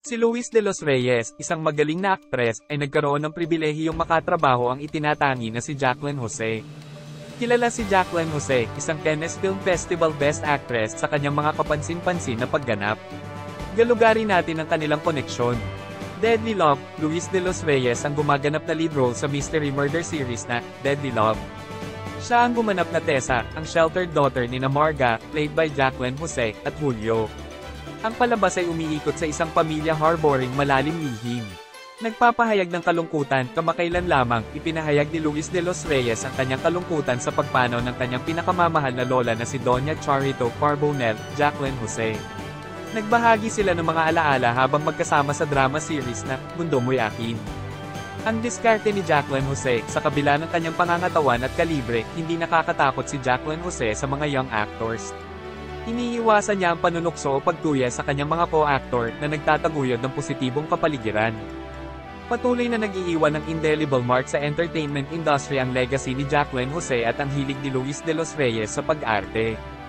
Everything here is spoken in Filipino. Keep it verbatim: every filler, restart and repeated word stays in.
Si Luis de los Reyes, isang magaling na aktres, ay nagkaroon ng pribilehiyong makatrabaho ang itinatangi na si Jacqueline Jose. Kilala si Jacqueline Jose, isang Cannes Film Festival Best Actress sa kanyang mga kapansin-pansin na pagganap. Galugarin natin ang kanilang koneksyon. Deadly Love, Luis de los Reyes ang gumaganap na lead role sa mystery murder series na Deadly Love. Siya ang gumanap na Tessa, ang sheltered daughter ni Marga, played by Jacqueline Jose, at Julio. Ang palabas ay umiikot sa isang pamilya harboring malalim lihim. Nagpapahayag ng kalungkutan, kamakailan lamang, ipinahayag ni Luis de los Reyes ang kanyang kalungkutan sa pagpanaw ng kanyang pinakamamahal na lola na si Doña Charito Carbonell, Jacqueline Jose. Nagbahagi sila ng mga alaala habang magkasama sa drama series na Mundo Mo'y Akin. Ang diskarte ni Jacqueline Jose, sa kabila ng kanyang pangangatawan at kalibre, hindi nakakatakot si Jacqueline Jose sa mga young actors. Iniiwasan niya ang panunukso o pagtuya sa kanyang mga co-actor na nagtataguyod ng positibong kapaligiran. Patuloy na nag-iiwan ng indelible mark sa entertainment industry ang legacy ni Jacqueline Jose at ang hilig ni Luis de los Reyes sa pag-arte.